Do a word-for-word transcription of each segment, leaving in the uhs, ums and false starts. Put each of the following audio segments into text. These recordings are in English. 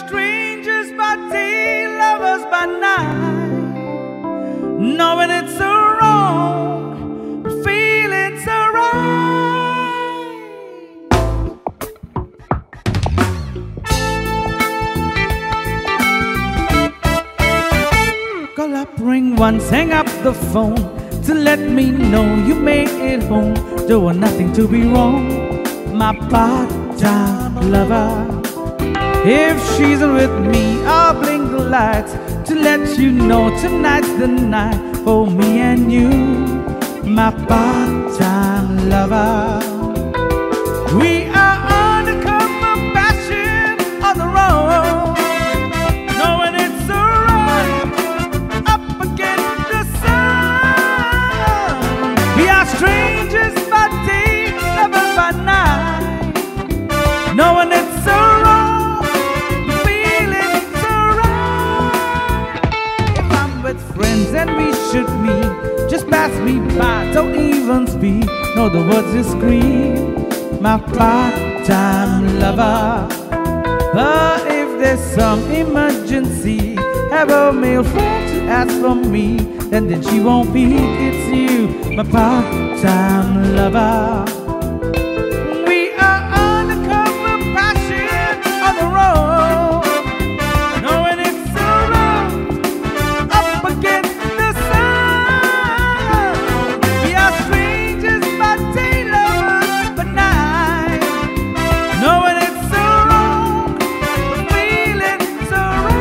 strangers by day, lovers by night, knowing it's so wrong, but feeling so right. Call up, ring once, hang up the phone to let me know you made it home. Doing nothing to be wrong, my part-time lover. If she's with me, I'll blink the lights to let you know tonight's the night for me and you, my part-time lover. We are undercover passion on the road, knowing it's so right up against the sun. We are strangers by day, lovers by night, knowing it's so wrong. Friends and we should meet, just pass me by, don't even speak, know the words you scream, my part-time lover. But if there's some emergency, have a male friend to ask for me, then then she won't be, it's you, my part-time lover. We are undercover passion on the road, knowing it's so wrong up against the sun. We are strangers by day, lovers by night, knowing it's so wrong, feeling so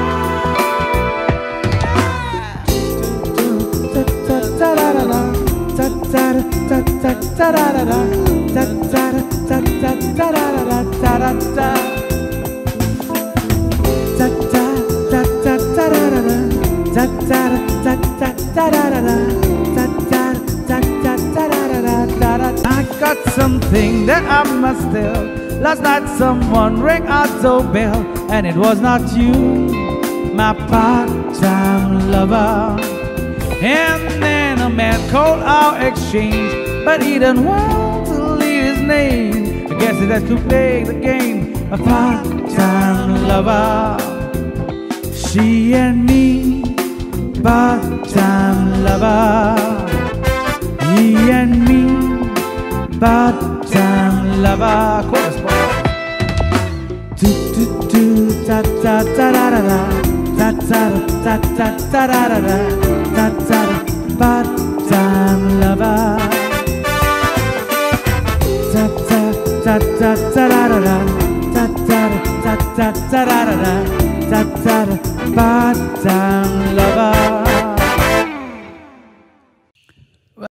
I got something that I must tell. Last night someone rang our doorbell, and it was not you, my part-time lover. And then a man called our exchange, but he didn't want to leave his name. I guess he had to play the game, my part-time lover. She and me, part-time lover. He and me, part-time lover. Chorus, do do do ta ta ta da da da, ta ta ta ta ta da da da, ta ta part-time lover. Ta ta ta ta ta da da da, ta ta ta ta ta da da da, ta ta part-time